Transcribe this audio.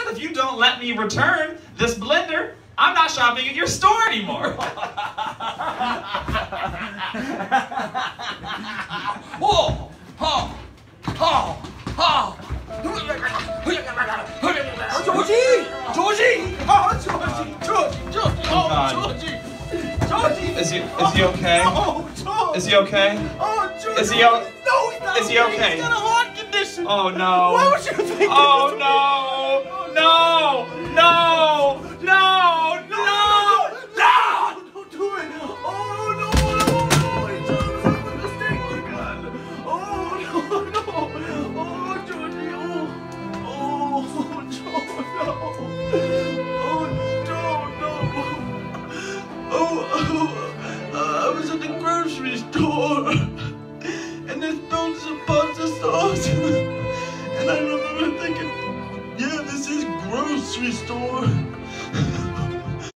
said if you don't let me return this blender, I'm not shopping at your store anymore. Whoa! Oh! Oh! Oh! Georgie! Georgie! Oh, Georgie! Oh, Georgie! Georgie! Is he okay? Oh, George! Is he okay? Oh, George! Is he No, he's not. Is he okay? He's got a heart condition. Oh no! Why would you think Oh this? no! No! No! No! No! No! Don't do it! Oh, no! He's trying to make a mistake, my God! Oh, no! Oh, Georgie! Oh, George, no! I was at the grocery store, and there's those pasta sauce, and I remember thinking, yeah, this is grocery store.